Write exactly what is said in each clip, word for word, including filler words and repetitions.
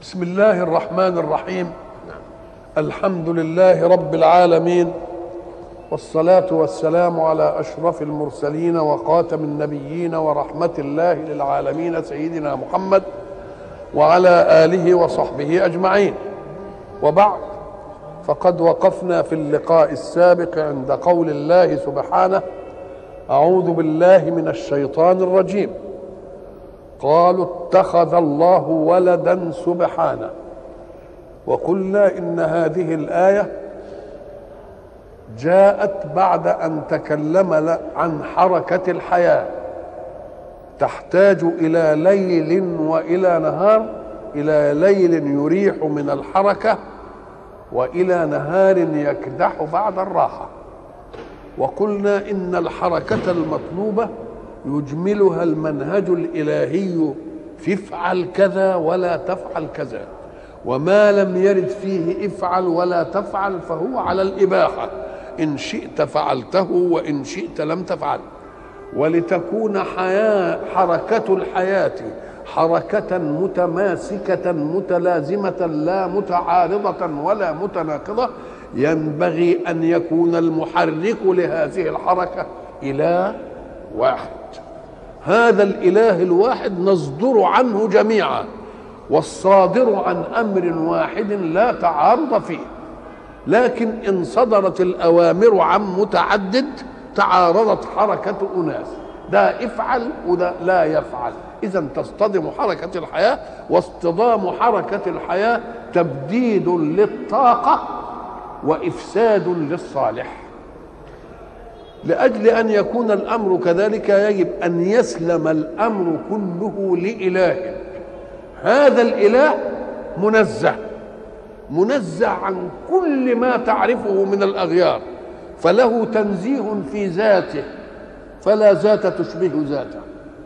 بسم الله الرحمن الرحيم. الحمد لله رب العالمين، والصلاة والسلام على أشرف المرسلين وخاتم النبيين ورحمة الله للعالمين سيدنا محمد وعلى آله وصحبه أجمعين. وبعد، فقد وقفنا في اللقاء السابق عند قول الله سبحانه: أعوذ بالله من الشيطان الرجيم. قالوا اتخذ الله ولدا سبحانه. وقلنا إن هذه الآية جاءت بعد أن تكلم عن حركة الحياة، تحتاج إلى ليل وإلى نهار، إلى ليل يريح من الحركة وإلى نهار يكدح بعد الراحة. وقلنا إن الحركة المطلوبة يجملها المنهج الإلهي في افعل كذا ولا تفعل كذا، وما لم يرد فيه افعل ولا تفعل فهو على الإباحة، إن شئت فعلته وإن شئت لم تفعل. ولتكون حياة حركة الحياة حركة متماسكة متلازمة لا متعارضة ولا متناقضة، ينبغي أن يكون المحرك لهذه الحركة إله واحد. هذا الإله الواحد نصدر عنه جميعا، والصادر عن أمر واحد لا تعارض فيه. لكن إن صدرت الأوامر عن متعدد تعارضت حركة أناس، ده افعل وده لا يفعل، إذن تصطدم حركة الحياة. واصطدام حركة الحياة تبديد للطاقة وإفساد للصالح. لأجل أن يكون الأمر كذلك يجب أن يسلم الأمر كله لإله. هذا الإله منزه منزه عن كل ما تعرفه من الأغيار، فله تنزيه في ذاته فلا ذات تشبه ذاته،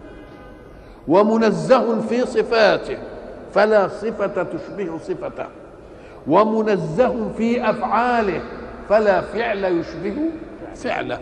ومنزه في صفاته فلا صفة تشبه صفته، ومنزه في أفعاله فلا فعل يشبه فعله.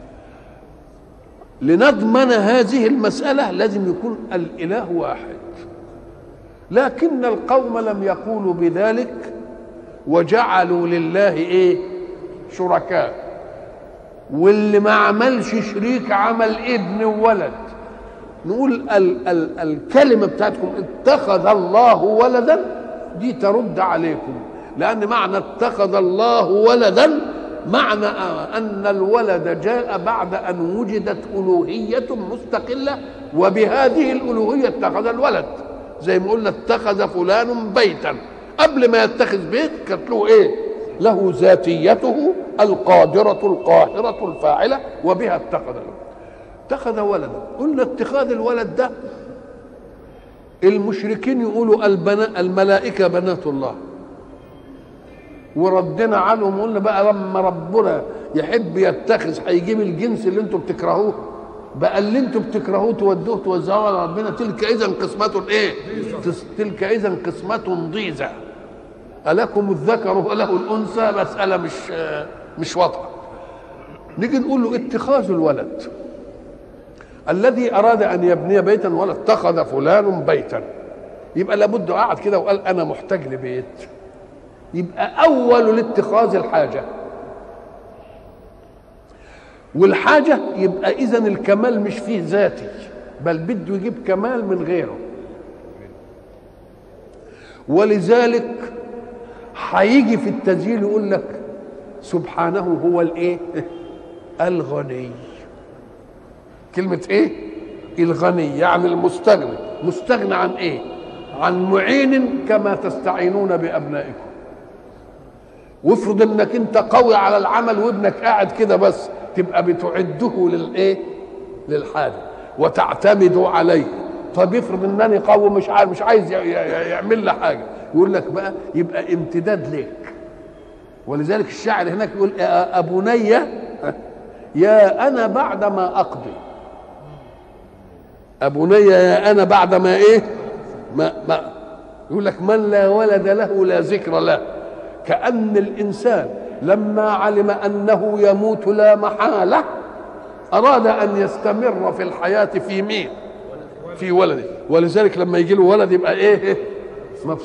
لنضمن هذه المسألة لازم يكون الإله واحد. لكن القوم لم يقولوا بذلك وجعلوا لله ايه؟ شركاء. واللي ما عملش شريك عمل ابن وولد. نقول ال ال الكلمة بتاعتكم اتخذ الله ولدا دي ترد عليكم، لأن معنى اتخذ الله ولدا معنى أن الولد جاء بعد أن وجدت ألوهية مستقلة، وبهذه الألوهية اتخذ الولد. زي ما قلنا اتخذ فلان بيتا، قبل ما يتخذ بيت كانت له ايه؟ له ذاتيته القادرة القاهرة الفاعلة، وبها اتخذ اتخذ ولدا. قلنا اتخاذ الولد ده المشركين يقولوا البنا الملائكة بنات الله، وردنا عنهم قلنا بقى لما ربنا يحب يتخذ هيجيب الجنس اللي انتم بتكرهوه، بقى اللي انتم بتكرهوه تودوه توزعوه على ربنا. تلك اذا قسمة ايه؟ تلك اذا قسمة ضيزى، ألكم الذكر وله الأنثى؟ مسألة مش مش واضحة. نيجي نقول له اتخاذ الولد الذي أراد أن يبني بيتا ولا اتخذ فلان بيتا، يبقى لابد قعد كده وقال أنا محتاج لبيت. يبقى أول الاتخاذ الحاجة، والحاجة يبقى إذن الكمال مش فيه ذاتي، بل بده يجيب كمال من غيره. ولذلك هيجي في التسجيل يقول لك سبحانه هو الايه؟ الغني. كلمة ايه؟ الغني، يعني المستغني. مستغنى عن ايه؟ عن معين كما تستعينون بأبنائكم. وافرض انك انت قوي على العمل وابنك قاعد كده بس، تبقى بتعده للايه؟ للحاجة وتعتمد عليه. طب افرض انني قوي مش عارف مش عايز يعمل لي حاجة، يقول لك بقى يبقى امتداد لك. ولذلك الشاعر هناك يقول يا أبني يا أنا بعد ما أقضي. أبني يا أنا بعد ما إيه؟ ما, ما يقول لك من لا ولد له لا ذكر له. كأن الإنسان لما علم أنه يموت لا محالة أراد أن يستمر في الحياة في مين؟ في ولده. ولذلك لما يجي له ولد يبقى إيه؟ مبسوط.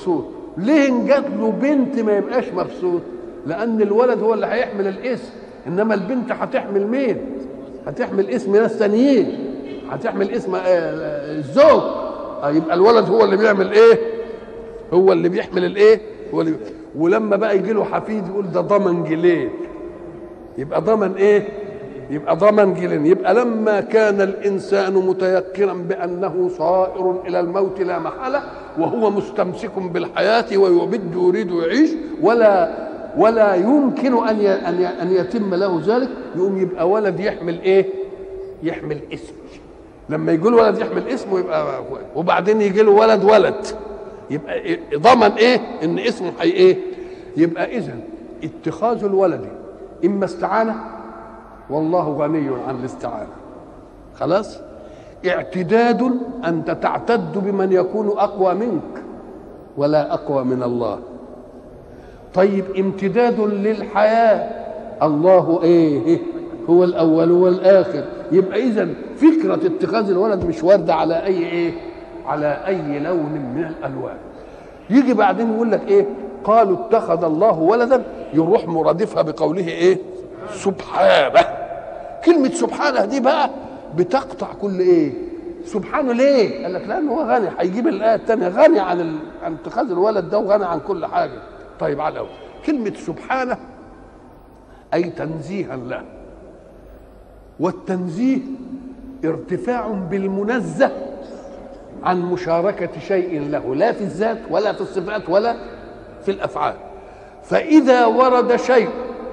ليه ان جات له بنت ما يبقاش مبسوط؟ لان الولد هو اللي هيحمل الاسم، انما البنت هتحمل مين؟ هتحمل اسم ناس ثانيين، هتحمل اسم الزوج. يبقى الولد هو اللي بيعمل ايه؟ هو اللي بيحمل الايه؟ هو اللي. ولما بقى يجي له حفيد يقول ده ضمن جيلين، يبقى ضمن ايه؟ يبقى ضمن جيلين. يبقى لما كان الانسان متيقنا بانه صائر الى الموت لا محاله، وهو مستمسك بالحياه ويبد يريد يعيش، ولا ولا يمكن ان ان يتم له ذلك، يقوم يبقى ولد يحمل ايه؟ يحمل اسم. لما يجي له ولد يحمل اسمه يبقى، وبعدين يجي له ولد ولد يبقى ضمن ايه؟ ان اسمه حي ايه؟ يبقى اذا اتخاذ الولد اما استعانه، والله غني عن الاستعانه، خلاص. اعتداد انت تعتد بمن يكون اقوى منك ولا اقوى من الله. طيب امتداد للحياه، الله ايه؟ هو الاول والاخر. يبقى اذا فكره اتخاذ الولد مش وارده على اي ايه؟ على اي لون من الالوان. يجي بعدين يقول لك ايه؟ قالوا اتخذ الله ولدا، يروح مرادفها بقوله ايه؟ سبحانه. كلمه سبحانه دي بقى بتقطع كل ايه؟ سبحانه ليه؟ قال لك لانه هو غني. هيجيب الايه الثانيه غني عن ال... عن اتخاذ الولد ده، وغني عن كل حاجه. طيب على الأول كلمه سبحانه اي تنزيها له، والتنزيه ارتفاع بالمنزه عن مشاركة شيء له، لا في الذات ولا في الصفات ولا في الأفعال. فإذا ورد شيء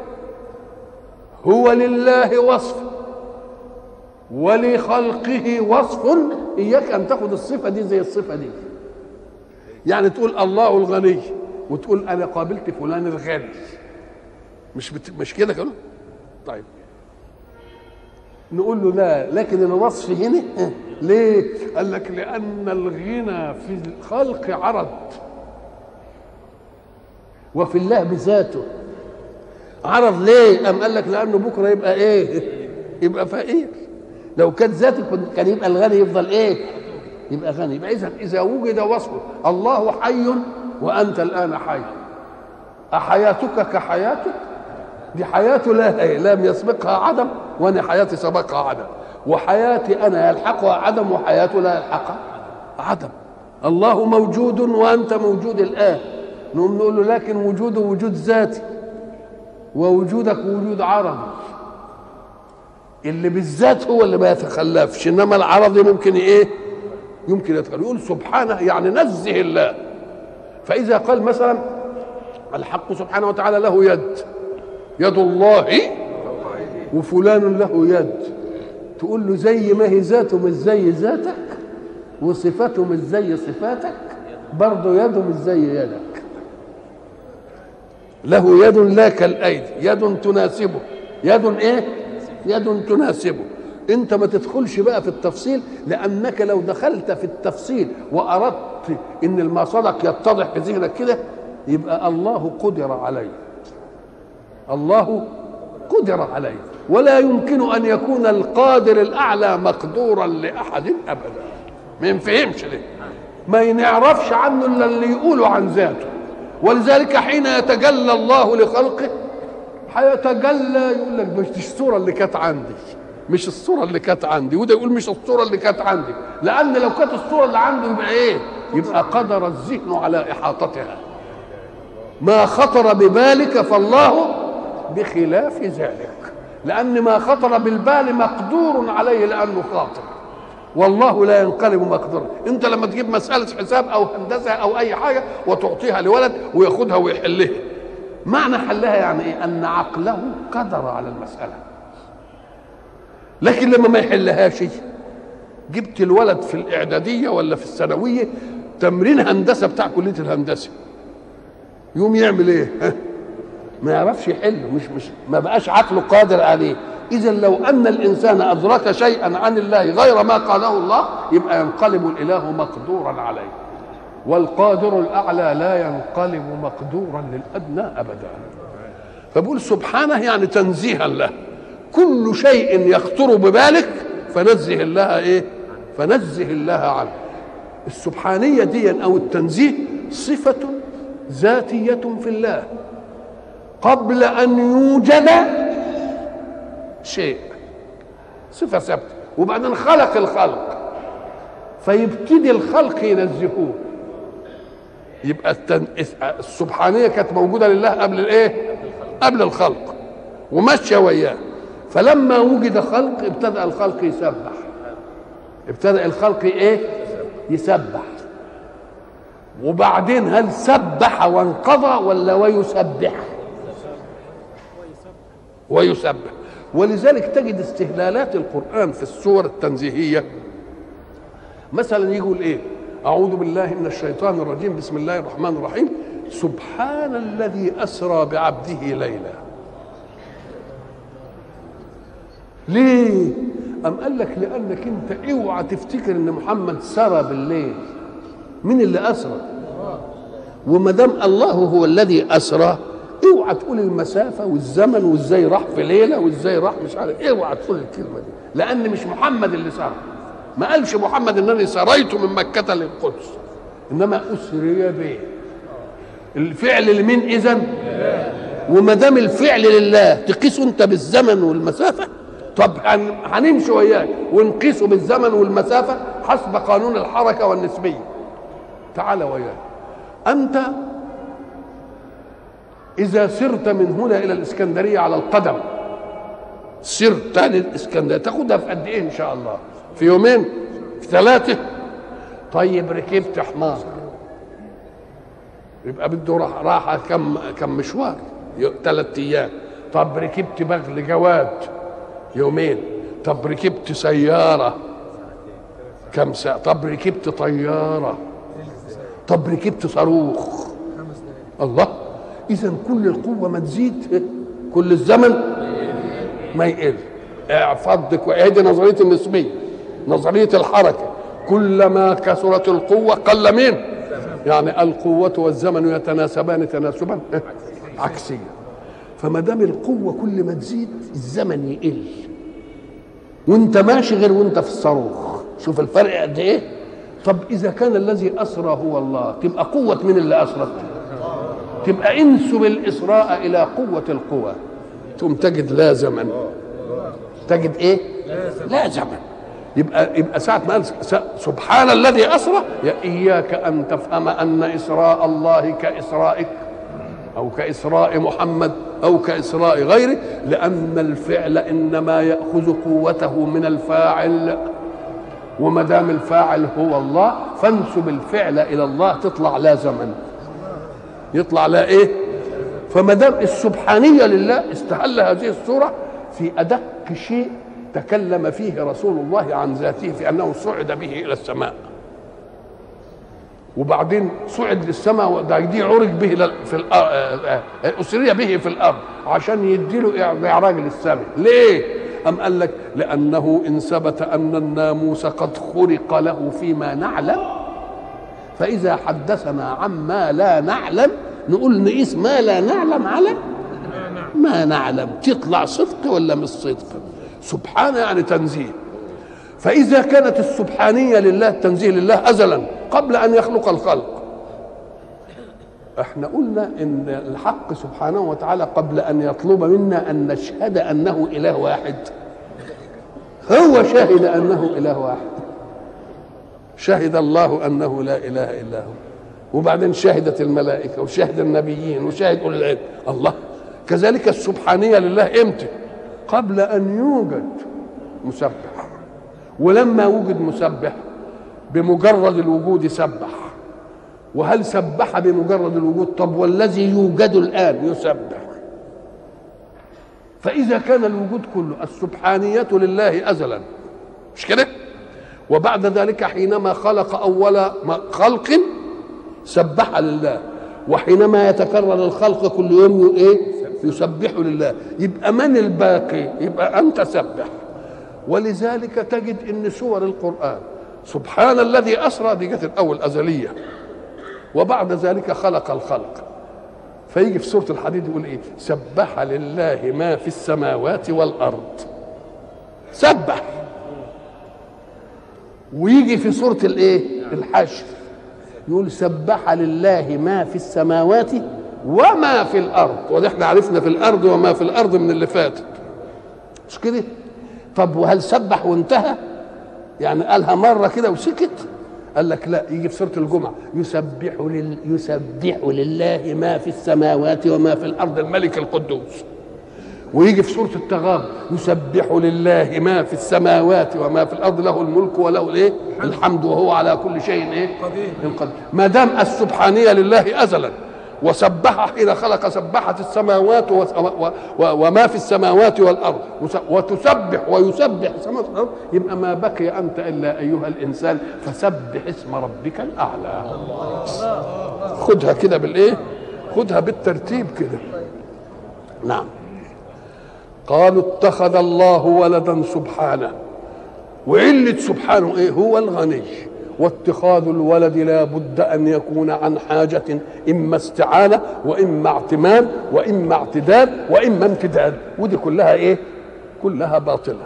هو لله وصف ولخلقه وصف، إياك أن تأخذ الصفة دي زي الصفة دي. يعني تقول الله الغني وتقول أنا قابلت فلان الغني، مش بت... مش كده كده؟ طيب نقول له لا، لكن الوصف هنا ليه؟ قال لك لأن الغنى في الخلق عرض، وفي الله بذاته عرض. ليه؟ أم قال لك لأنه بكرة يبقى إيه؟ يبقى فقير. لو كانت ذاته كان يبقى الغني يفضل إيه؟ يبقى غني. يبقى إذا إذا وجد وصفه، الله حي وأنت الآن حي، أحياتك كحياتك؟ دي حياته لا لم يسبقها عدم، وانا حياتي سبقها عدم، وحياتي انا يلحقها عدم وحياته لا يلحقها عدم. الله موجود وانت موجود الان، نقوم نقول له لكن وجوده وجود ذاتي ووجودك وجود عرضي. اللي بالذات هو اللي ما يتخلفش، انما العرضي ممكن ايه؟ يمكن يتخلف. يقول سبحانه يعني نزه الله. فاذا قال مثلا الحق سبحانه وتعالى له يد، يد الله وفلان له يد، تقول له زي ما هي ذاته مش زي ذاتك، وصفاته مش زي صفاتك، برضه يده مش زي يدك. له يد لا كالايدي، يد تناسبه. يد ايه؟ يد تناسبه. انت ما تدخلش بقى في التفصيل، لانك لو دخلت في التفصيل واردت ان المصدق يتضح في ذهنك كده، يبقى الله قدر عليه. الله قدر عليه، ولا يمكن ان يكون القادر الاعلى مقدورا لاحد ابدا. ما ينفهمش ليه؟ ما نعرفش عنه الا اللي يقولوا عن ذاته. ولذلك حين يتجلى الله لخلقه هيتجلى يقول لك مش الصوره اللي كانت عندي، مش الصوره اللي كانت عندي، وده يقول مش الصوره اللي كانت عندي، لان لو كانت الصوره اللي عنده يبقى ايه؟ يبقى قدر الذهن على احاطتها. ما خطر ببالك فالله بخلاف ذلك، لأن ما خطر بالبال مقدور عليه لأنه خاطر، والله لا ينقلب مقدورا. أنت لما تجيب مسألة حساب أو هندسة أو أي حاجة وتعطيها لولد وياخدها ويحلها، معنى حلها يعني إيه؟ أن عقله قدر على المسألة. لكن لما ما يحلهاش، جبت الولد في الإعدادية ولا في الثانوية تمرين هندسة بتاع كلية الهندسة، يوم يعمل إيه؟ ما يعرفش يحله، مش مش ما بقاش عقله قادر عليه. اذا لو ان الانسان ادرك شيئا عن الله غير ما قاله الله، يبقى ينقلب الاله مقدورا عليه، والقادر الاعلى لا ينقلب مقدورا للادنى ابدا. فبقول سبحانه يعني تنزيها له، كل شيء يخطر ببالك فنزه الله ايه؟ فنزه الله عنه. السبحانيه دي او التنزيه صفه ذاتية في الله قبل أن يوجد شيء، صفة ثابتة، وبعدين خلق الخلق فيبتدي الخلق ينزهوه. يبقى السبحانية كانت موجودة لله قبل الايه؟ قبل الخلق وماشية وياه. فلما وجد خلق ابتدأ الخلق يسبح، ابتدأ الخلق ايه؟ يسبح. وبعدين هل سبح وانقضى ولا ويسبح؟ ويسبح. ولذلك تجد استهلالات القرآن في السور التنزيهية، مثلا يقول ايه؟ أعوذ بالله من الشيطان الرجيم، بسم الله الرحمن الرحيم، سبحان الذي أسرى بعبده ليلا. ليه؟ أم قال لك لأنك أنت اوعى تفتكر إن محمد سرى بالليل. مين اللي أسرى؟ وما دام الله هو الذي أسرى اوعى تقول المسافة والزمن وازاي راح في ليلة وازاي راح مش عارف، اوعى تقول الكلمة دي، لأن مش محمد اللي سرى. ما قالش محمد انني سريت من مكة للقدس، انما اسري به. الفعل لمين اذن؟ وما دام الفعل لله تقيسه انت بالزمن والمسافة؟ طب هنمشي وياك ونقيسه بالزمن والمسافة حسب قانون الحركة والنسبية. تعال وياك انت اذا سرت من هنا الى الاسكندرية على القدم، سرت للاسكندرية تاخدها في قد ايه ان شاء الله؟ في يومين؟ في ثلاثة؟ طيب ركبت حمار يبقى بده راحة كم كم مشوار؟ ثلاث أيام. طب ركبت بغل جواد يومين. طب ركبت سيارة كم ساعة؟ طب ركبت طيارة. طب ركبت صاروخ. الله، إذا كل القوة ما تزيد كل الزمن ما يقل. اعفضك وادي نظرية النسبية، نظرية الحركة، كلما كثرت القوة قل مين؟ يعني القوة والزمن يتناسبان تناسبا عكسيا. فما دام القوة كل ما تزيد الزمن يقل، وانت ماشي غير وانت في الصاروخ. شوف الفرق قد ايه. طب اذا كان الذي اسرى هو الله، تبقى قوة من اللي اسرت؟ تبقى انسب الاسراء الى قوة القوى، ثم تجد لا زمن، تجد ايه؟ لا زمن. يبقى يبقى ساعة ما قال سبحان الذي أسرى، إياك أن تفهم أن إسراء الله كإسرائك أو كإسراء محمد أو كإسراء غيره، لأن الفعل إنما يأخذ قوته من الفاعل، وما دام الفاعل هو الله فانسب الفعل إلى الله تطلع لا زمن، يطلع لا إيه؟ فما دام السبحانية لله استهل هذه السورة في أدق شيء تكلم فيه رسول الله عن ذاته في أنه صعد به إلى السماء، وبعدين صعد للسماء دي عرج به في الأرض، أسري به في الأرض عشان يديله معراج للسماء. ليه؟ أم قال لك لأنه إن ثبت أن الناموس قد خرق له فيما نعلم، فإذا حدثنا عما لا نعلم نقول نقيس ما لا نعلم على ما نعلم، تطلع صدق ولا مش صدق؟ سبحانه يعني تنزيه. فإذا كانت السبحانية لله، تنزيه لله أزلا قبل أن يخلق الخلق، احنا قلنا إن الحق سبحانه وتعالى قبل أن يطلب منا أن نشهد أنه إله واحد، هو شهد أنه إله واحد، شهد الله أنه لا إله إلا هو، وبعدين شهدت الملائكة وشهد النبيين وشهد أولي العلم. الله، كذلك السبحانية لله إمتى؟ قبل أن يوجد مسبح، ولما وجد مسبح بمجرد الوجود سبح. وهل سبح بمجرد الوجود؟ طب والذي يوجد الآن يسبح. فإذا كان الوجود كله السبحانية لله أزلا، مش كده؟ وبعد ذلك حينما خلق أول خلق سبح لله، وحينما يتكرر الخلق كل يوم ايه؟ يسبح لله. يبقى من الباقي؟ يبقى أنت سبح. ولذلك تجد ان سور القرآن سبحان الذي أسرى دي جت الأول أزلية، وبعد ذلك خلق الخلق. فيجي في سورة الحديد يقول ايه؟ سبح لله ما في السماوات والأرض، سبح. ويجي في سورة الايه؟ الحشر يقول سبح لله ما في السماوات وما في الارض، وده احنا عرفنا في الارض وما في الارض من اللي فاتت، مش كده؟ طب وهل سبح وانتهى؟ يعني قالها مره كده وسكت؟ قال لك لا، يجي في سوره الجمعه يسبح لل... يسبح لله ما في السماوات وما في الارض الملك القدوس، ويجي في سوره التغابن يسبح لله ما في السماوات وما في الارض له الملك وله الايه الحمد وهو على كل شيء ايه قدير. ما دام السبحانيه لله ازلا، وسبح حين خلق سبحت السماوات وما في السماوات والارض، وتسبح ويسبح السماوات والارض، يبقى ما بقي انت الا ايها الانسان فسبح اسم ربك الاعلى. خدها كده بالايه؟ خدها بالترتيب كده. نعم. قالوا اتخذ الله ولدا سبحانه، وعلة سبحانه ايه؟ هو الغني، واتخاذ الولد لا بد ان يكون عن حاجة، اما استعانة واما اعتماد واما اعتداد واما امتداد، ودي كلها ايه؟ كلها باطلة.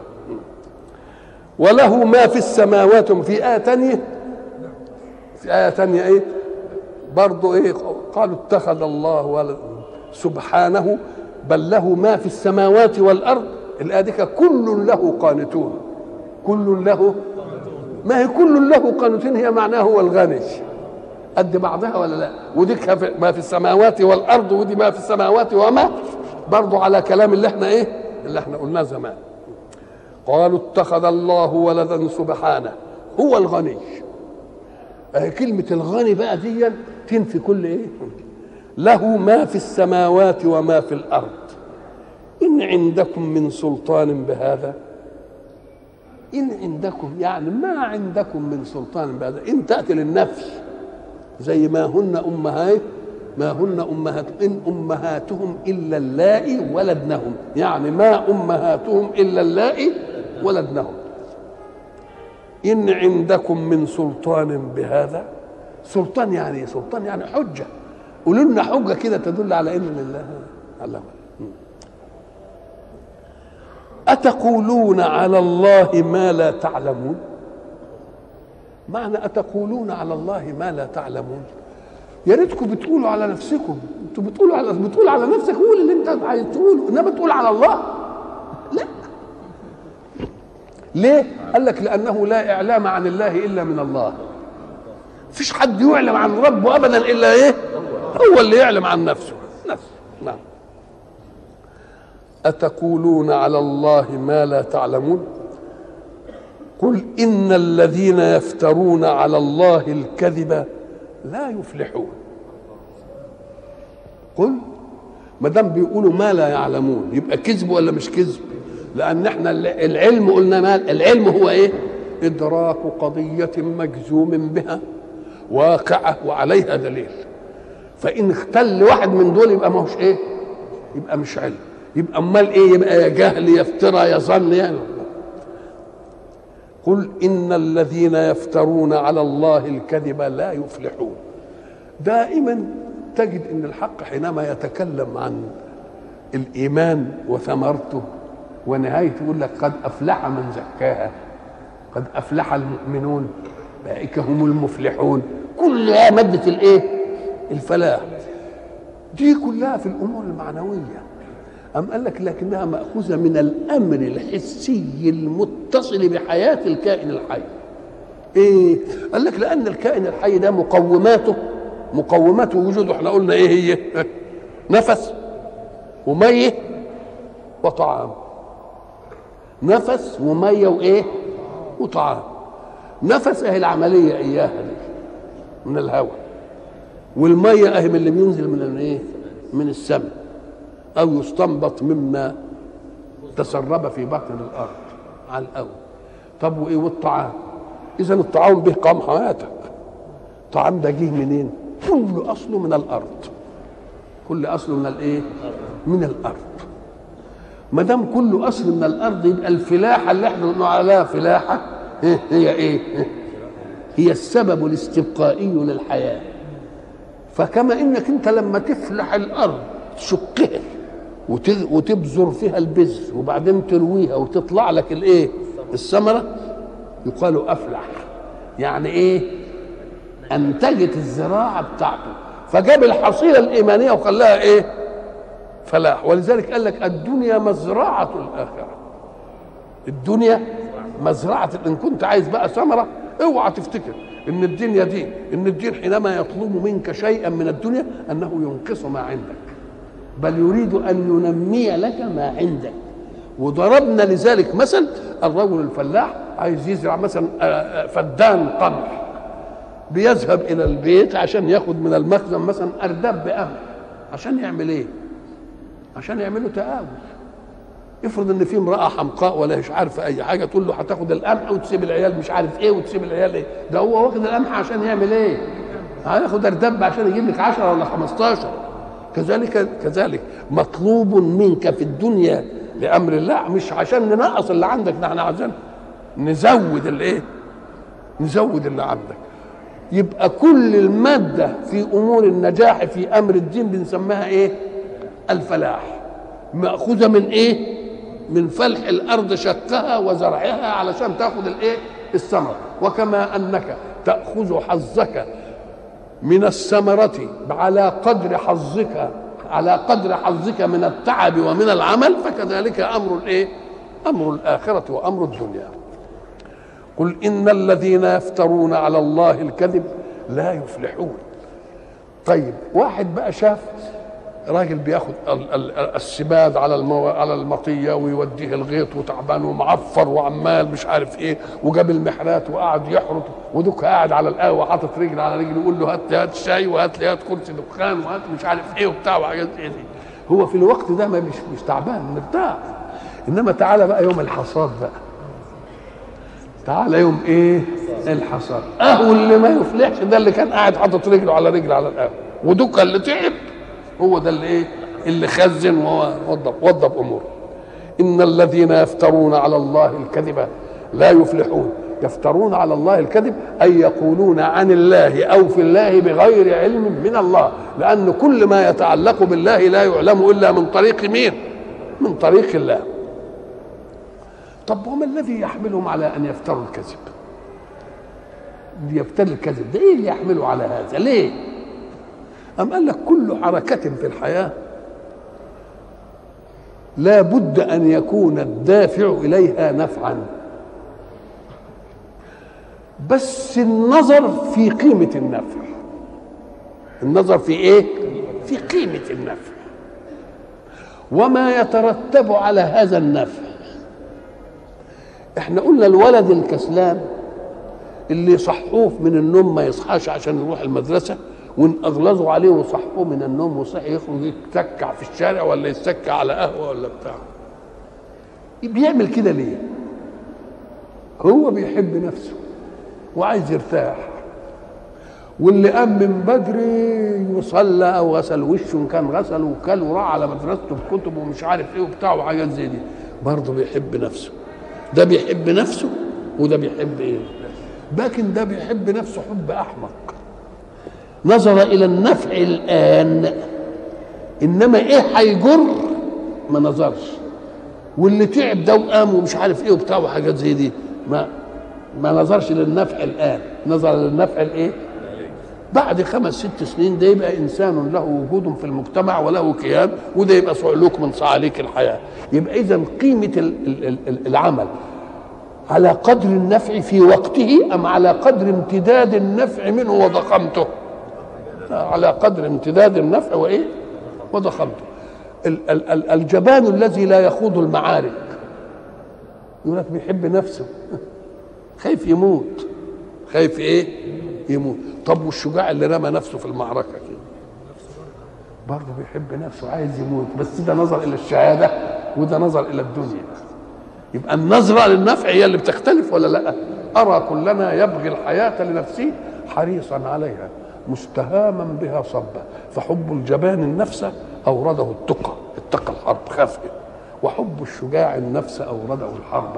وله ما في السماوات، في آية تانية في آية تانية ايه برضو ايه؟ قالوا اتخذ الله ولدا سبحانه بل له ما في السماوات والارض. الايه دي كل له قانتون، كل له، ما هي كل له قانتون، هي معناه هو الغني قد بعضها ولا لا؟ ودي ما في السماوات والارض، ودي ما في السماوات وما، برضو على كلام اللي احنا ايه اللي احنا قلناه زمان. قالوا اتخذ الله ولدا سبحانه هو الغني. اه كلمه الغني بقى دي تنفي كل ايه؟ له ما في السماوات وما في الأرض، إن عندكم من سلطان بهذا. إن عندكم يعني ما عندكم من سلطان بهذا، إن تأتي للنفي زي ما هن أمهات ما هن أمهات إن أمهاتهم إلا اللائي ولدنهم، يعني ما أمهاتهم إلا اللائي ولدنهم. إن عندكم من سلطان بهذا، سلطان يعني سلطان يعني حجة، قولوا لنا حجه كده تدل على ان لله الله. اتقولون على الله ما لا تعلمون. معنى اتقولون على الله ما لا تعلمون، يا ريتكم بتقولوا على نفسكم، انتوا بتقولوا على بتقول على نفسك، قول اللي انت عايز تقوله، انما تقول على الله لا. ليه؟ قال لك لانه لا اعلام عن الله الا من الله. مفيش حد يعلم عن ربه ابدا الا ايه؟ هو اللي يعلم عن نفسه نفسه. نعم. أتقولون على الله ما لا تعلمون. قل إن الذين يفترون على الله الكذب لا يفلحون. قل ما دام بيقولوا ما لا يعلمون يبقى كذب ولا مش كذب؟ لأن احنا العلم قلنا ما العلم هو ايه؟ إدراك قضية مجزوم بها واقعة وعليها دليل. فإن اختل واحد من دول يبقى ما هوش ايه؟ يبقى مش علم، يبقى امال ايه؟ يبقى يا جهل يا افترى يا ظن يعني. قل إن الذين يفترون على الله الكذب لا يفلحون. دائما تجد ان الحق حينما يتكلم عن الإيمان وثمرته ونهايته يقول لك قد أفلح من زكاها، قد أفلح المؤمنون، أولئك هم المفلحون. كلها مادة الايه؟ الفلاح. دي كلها في الأمور المعنوية. أم قال لك لكنها مأخوذة من الأمر الحسي المتصل بحياة الكائن الحي. إيه؟ قال لك لأن الكائن الحي ده مقوماته مقومات وجوده احنا قلنا ايه هي؟ نفس وميه وطعام. نفس وميه وايه؟ وطعام. نفس اهي العمليه اياها دي من الهواء، والميه اهي من اللي بينزل من الايه؟ من السماء او يستنبط مما تسرب في بطن الارض على الاول. طب وايه؟ والطعام. اذا الطعام به قام حياتك. الطعام ده جه منين؟ كل اصله من الارض. كل اصله من الايه؟ من الارض. ما دام كل اصل من الارض يبقى الفلاحه اللي احنا بنقول عليها فلاحه هي ايه؟ هي السبب الاستبقائي للحياه. فكما انك انت لما تفلح الارض تشقها وتبذر فيها البذر وبعدين ترويها وتطلع لك الايه؟ الثمره، يقال افلح. يعني ايه؟ انتجت الزراعه بتاعته، فجاب الحصيله الايمانيه وخلاها ايه؟ فلاح. ولذلك قال لك الدنيا مزرعه الاخره. الدنيا مزرعه، ان كنت عايز بقى ثمره اوعى تفتكر ان الدنيا دي ان الدين حينما يطلب منك شيئا من الدنيا انه ينقص ما عندك، بل يريد ان ينمي لك ما عندك. وضربنا لذلك مثل الرجل الفلاح عايز يزرع مثلا فدان قمح، بيذهب الى البيت عشان ياخد من المخزن مثلا ارداب بقمح، عشان يعمل ايه؟ عشان يعملوا تآول. افرض ان في امراه حمقاء ولا مش عارفه اي حاجه، تقول له هتاخد القمح وتسيب العيال مش عارف ايه وتسيب العيال ايه، ده هو واخد القمح عشان يعمل ايه؟ هياخد ارداب عشان يجيب لك عشرة ولا خمستاشر. كذلك كذلك مطلوب منك في الدنيا لامر الله، مش عشان ننقص اللي عندك، ده احنا عايزين نزود الايه؟ نزود اللي عندك. يبقى كل الماده في امور النجاح في امر الدين بنسميها ايه؟ الفلاح. ماخوذه من ايه؟ من فلح الارض شقها وزرعها علشان تاخذ الايه؟ الثمره. وكما انك تاخذ حظك من الثمره على قدر حظك على قدر حظك من التعب ومن العمل، فكذلك امر الايه؟ امر الاخره وامر الدنيا. قل ان الذين يفترون على الله الكذب لا يفلحون. طيب واحد بقى شاف راجل بياخد السباد على المو... على المطيه ويوديه الغيط وتعبان ومعفر وعمال مش عارف ايه، وجاب المحرات وقعد يحرط، ودك قاعد على القهوه حاطط رجل على رجل يقول له هات لي هات شاي وهات لي هات كرسي دخان وهات مش عارف ايه وبتاع وحاجات ايه دي. هو في الوقت ده ما مش مش تعبان مرتاح. انما تعالى بقى يوم الحصاد بقى، تعالى يوم ايه؟ الحصاد. اهو اللي ما يفلحش ده اللي كان قاعد حاطط رجله على رجل على القهوه، ودك اللي تعب هو ده اللي ايه؟ اللي خزن ووضب وضب اموره. ان الذين يفترون على الله الكذب لا يفلحون. يفترون على الله الكذب اي يقولون عن الله او في الله بغير علم من الله، لان كل ما يتعلق بالله لا يعلم الا من طريق مين؟ من طريق الله. طب وما الذي يحملهم على ان يفتروا الكذب؟ يفتري الكذب ده ايه اللي يحمله على هذا؟ ليه؟ أم قال لك كل حركة في الحياة لا بد أن يكون الدافع إليها نفعا، بس النظر في قيمة النفع. النظر في إيه؟ في قيمة النفع وما يترتب على هذا النفع. احنا قلنا الولد الكسلان اللي يصحوه من النوم ما يصحاش عشان يروح المدرسة، وان اغلظوا عليه وصحوه من النوم وصحي يخرج يتسكع في الشارع ولا يتسكع على قهوه ولا بتاع، بيعمل كده ليه؟ هو بيحب نفسه وعايز يرتاح. واللي قام من بدري وصلى او غسل وشه ان كان غسل وكل وراح على مدرسته بكتب ومش عارف ايه وبتاع وحاجات زي دي، برضه بيحب نفسه. ده بيحب نفسه وده بيحب ايه؟ لكن ده بيحب نفسه حب احمق، نظر الى النفع الان، انما ايه هيجر ما نظرش. واللي تعب ده وقام ومش عارف ايه وبتاع وحاجات زي دي ما ما نظرش للنفع الان، نظر للنفع الايه؟ بعد خمس ست سنين ده يبقى انسان له وجود في المجتمع وله كيان، وده يبقى صعلوك من صعاليك الحياه. يبقى اذا قيمه العمل على قدر النفع في وقته ام على قدر امتداد النفع منه وضخامته؟ على قدر امتداد النفع وايه؟ وضخامته. الجبان الذي لا يخوض المعارك يقول لك بيحب نفسه، خايف يموت، خايف ايه؟ يموت. طب والشجاع اللي رمى نفسه في المعركه كده برضه بيحب نفسه، عايز يموت، بس ده نظر الى الشهاده وده نظر الى الدنيا. يبقى النظره للنفع هي اللي بتختلف ولا لا؟ ارى كلنا يبغي الحياه لنفسه حريصا عليها مستهاما بها صبا، فحب الجبان النفس اورده التقى، اتقى الحرب خاف، وحب الشجاع النفس اورده الحرب.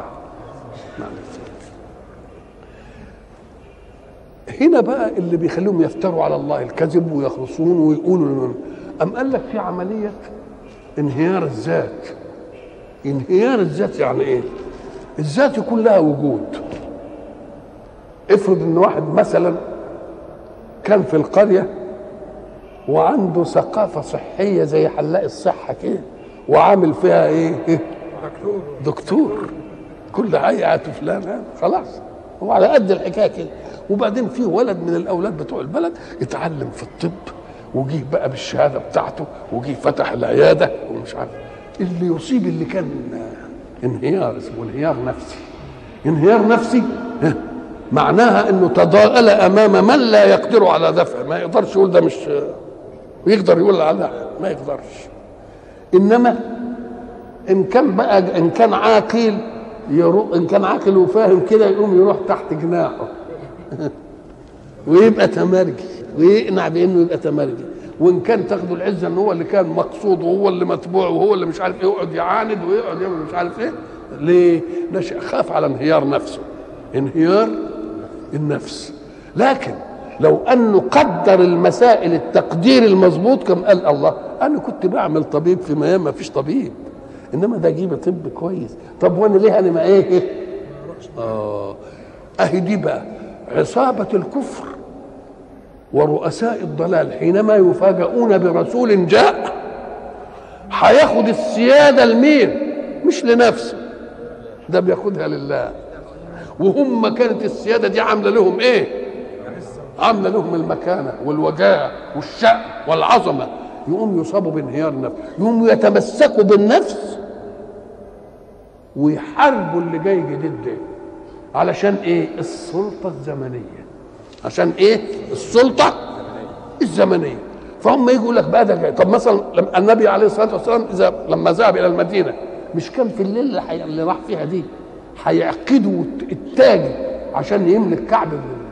هنا بقى اللي بيخليهم يفتروا على الله الكذب ويخرصون ويقولوا. أم قال لك في عملية انهيار الذات. انهيار الذات يعني ايه؟ الذات يكون لها وجود. افرض ان واحد مثلا كان في القريه وعنده ثقافه صحيه زي حلاق الصحه كده، وعامل فيها ايه؟ دكتور دكتور كل هيئه فلان خلاص هو على قد الحكايه كده. وبعدين في ولد من الاولاد بتوع البلد اتعلم في الطب وجيه بقى بالشهاده بتاعته وجيه فتح العياده ومش عارف اللي يصيب اللي كان انهيار، اسمه انهيار نفسي. انهيار نفسي معناها انه تضاءل امام من لا يقدر على دفعه، ما يقدرش يقول ده مش ويقدر يقول على ما يقدرش. انما ان كان بقى ان كان عاقل يروح، ان كان عاقل وفاهم كده يقوم يروح تحت جناحه ويبقى تمرجي ويقنع بانه يبقى تمرجي. وان كان تاخدوا العزه ان هو اللي كان مقصود وهو اللي متبوع وهو اللي مش عارف ايه، يقعد يعاند ويقعد يعمل مش عارف ايه. ليه؟ نشأ خاف على انهيار نفسه، انهيار النفس. لكن لو انه قدر المسائل التقدير المظبوط كم قال الله انا كنت بعمل طبيب في ميام ما فيش طبيب، انما ده جيب طب كويس. طب وانا ليه انا ما ايه؟ اه اهي دي بقى عصابه الكفر ورؤساء الضلال حينما يفاجؤون برسول جاء هياخد السياده لمين؟ مش لنفسه، ده بياخدها لله. وهم كانت السياده دي عامله لهم ايه؟ عامله لهم المكانه والوجاهه والشأن والعظمه. يقوم يصابوا بانهيار نفس، يقوموا يتمسكوا بالنفس ويحاربوا اللي جاي جديد ده. علشان ايه؟ السلطه الزمنيه. عشان ايه؟ السلطه الزمنيه. فهم يقول لك بقى ده جاي. طب مثلا النبي عليه الصلاه والسلام اذا لما ذهب الى المدينه مش كان في الليل اللي, حي... اللي راح فيها دي هيعقدوا التاج عشان يملك كعب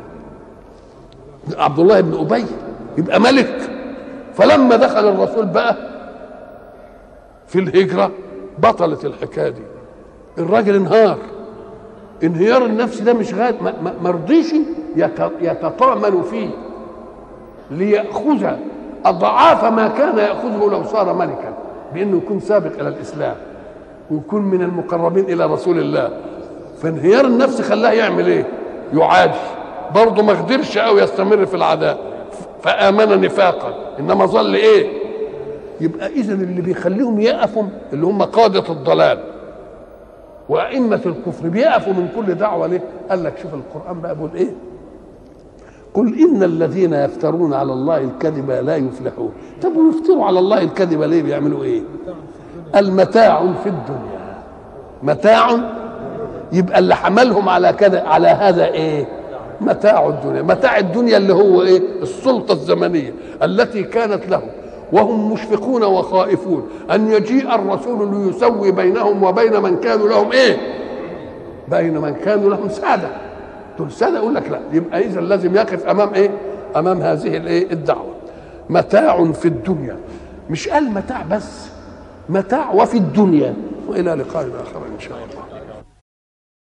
عبد الله بن ابي يبقى ملك. فلما دخل الرسول بقى في الهجره بطلت الحكايه دي، الراجل انهار. انهيار النفس ده مش غاد ما رضيش يتطامن فيه ليأخذ أضعاف ما كان يأخذه لو صار ملكا، بأنه يكون سابق إلى الإسلام ويكون من المقربين إلى رسول الله. فانهيار النفس خلاه يعمل إيه؟ يعادي. برضه ما قدرش قوي يستمر في العداء فآمن نفاقا، إنما ظل إيه؟ يبقى إذن اللي بيخليهم يقفوا اللي هم قادة الضلال وأئمة الكفر بيقفوا من كل دعوة ليه؟ قال لك شوف القرآن بقى بيقول إيه؟ قل إن الذين يفترون على الله الكذب لا يفلحون. طب ويفتروا على الله الكذب ليه؟ بيعملوا إيه؟ المتاع في الدنيا. متاع، يبقى اللي حملهم على كذا على هذا إيه؟ متاع الدنيا. متاع الدنيا اللي هو إيه؟ السلطة الزمنية التي كانت لهم، وهم مشفقون وخائفون أن يجيء الرسول ليسوي بينهم وبين من كانوا لهم إيه؟ بين من كانوا لهم سادة. دول سادة يقول لك لا، يبقى إذا لازم يقف أمام إيه؟ أمام هذه الإيه؟ الدعوة. متاع في الدنيا، مش قال متاع بس، متاع وفي الدنيا. وإلى لقاء آخر إن شاء الله.